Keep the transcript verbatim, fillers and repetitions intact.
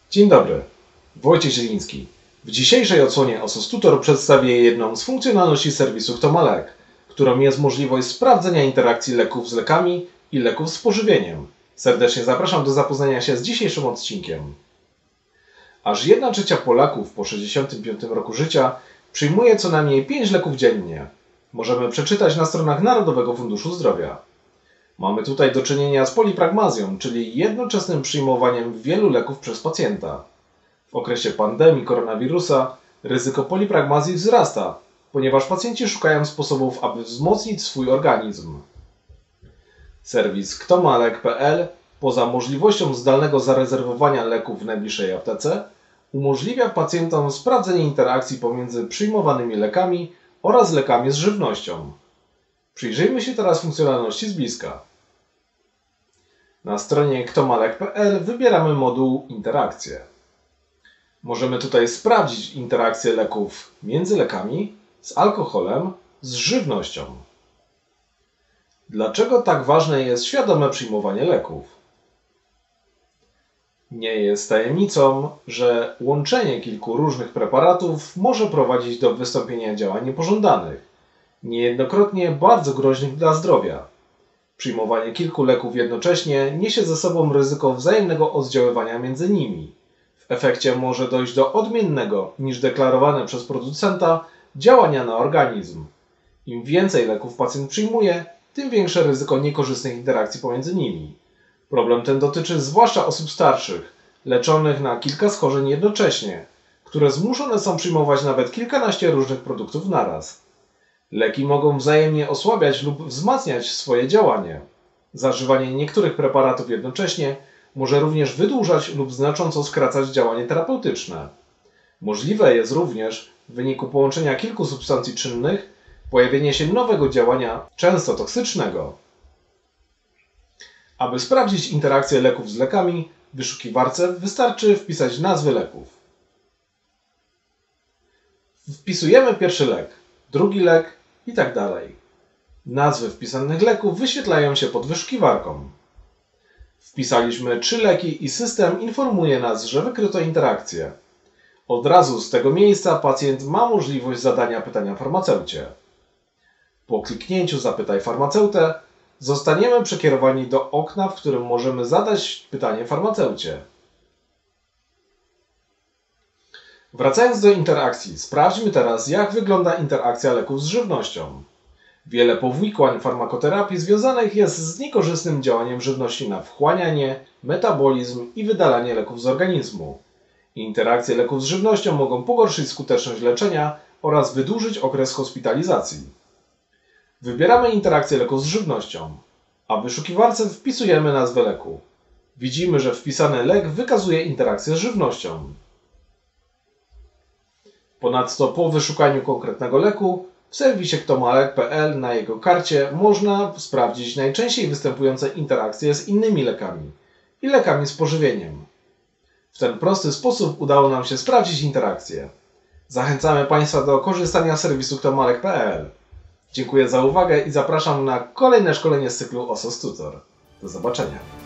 Dzień dobry, Wojciech Zieliński. W dzisiejszej odsłonie Osos Tutor przedstawię jedną z funkcjonalności serwisu Kto ma lek, którą jest możliwość sprawdzenia interakcji leków z lekami i leków z pożywieniem. Serdecznie zapraszam do zapoznania się z dzisiejszym odcinkiem. Aż jedna trzecia Polaków po sześćdziesiątym piątym roku życia przyjmuje co najmniej pięć leków dziennie. Możemy przeczytać na stronach Narodowego Funduszu Zdrowia. Mamy tutaj do czynienia z polipragmazją, czyli jednoczesnym przyjmowaniem wielu leków przez pacjenta. W okresie pandemii koronawirusa ryzyko polipragmazji wzrasta, ponieważ pacjenci szukają sposobów, aby wzmocnić swój organizm. Serwis kto ma lek kropka p l poza możliwością zdalnego zarezerwowania leków w najbliższej aptece umożliwia pacjentom sprawdzenie interakcji pomiędzy przyjmowanymi lekami oraz lekami z żywnością. Przyjrzyjmy się teraz funkcjonalności z bliska. Na stronie kto ma lek kropka p l wybieramy moduł Interakcje. Możemy tutaj sprawdzić interakcję leków między lekami, z alkoholem, z żywnością. Dlaczego tak ważne jest świadome przyjmowanie leków? Nie jest tajemnicą, że łączenie kilku różnych preparatów może prowadzić do wystąpienia działań niepożądanych, niejednokrotnie bardzo groźnych dla zdrowia. Przyjmowanie kilku leków jednocześnie niesie ze sobą ryzyko wzajemnego oddziaływania między nimi. W efekcie może dojść do odmiennego niż deklarowane przez producenta działania na organizm. Im więcej leków pacjent przyjmuje, tym większe ryzyko niekorzystnych interakcji pomiędzy nimi. Problem ten dotyczy zwłaszcza osób starszych, leczonych na kilka schorzeń jednocześnie, które zmuszone są przyjmować nawet kilkanaście różnych produktów naraz. Leki mogą wzajemnie osłabiać lub wzmacniać swoje działanie. Zażywanie niektórych preparatów jednocześnie może również wydłużać lub znacząco skracać działanie terapeutyczne. Możliwe jest również, w wyniku połączenia kilku substancji czynnych, pojawienie się nowego działania, często toksycznego. Aby sprawdzić interakcję leków z lekami, w wyszukiwarce wystarczy wpisać nazwy leków. Wpisujemy pierwszy lek, drugi lek i tak dalej. Nazwy wpisanych leków wyświetlają się pod wyszukiwarką. Wpisaliśmy trzy leki i system informuje nas, że wykryto interakcję. Od razu z tego miejsca pacjent ma możliwość zadania pytania farmaceucie. Po kliknięciu Zapytaj farmaceutę zostaniemy przekierowani do okna, w którym możemy zadać pytanie farmaceucie. Wracając do interakcji, sprawdźmy teraz, jak wygląda interakcja leków z żywnością. Wiele powikłań farmakoterapii związanych jest z niekorzystnym działaniem żywności na wchłanianie, metabolizm i wydalanie leków z organizmu. Interakcje leków z żywnością mogą pogorszyć skuteczność leczenia oraz wydłużyć okres hospitalizacji. Wybieramy interakcję leków z żywnością, a w wyszukiwarce wpisujemy nazwę leku. Widzimy, że wpisany lek wykazuje interakcję z żywnością. Ponadto po wyszukaniu konkretnego leku w serwisie kto ma lek kropka p l na jego karcie można sprawdzić najczęściej występujące interakcje z innymi lekami i lekami z pożywieniem. W ten prosty sposób udało nam się sprawdzić interakcje. Zachęcamy Państwa do korzystania z serwisu kto ma lek kropka p l. Dziękuję za uwagę i zapraszam na kolejne szkolenie z cyklu Osos Tutor. Do zobaczenia.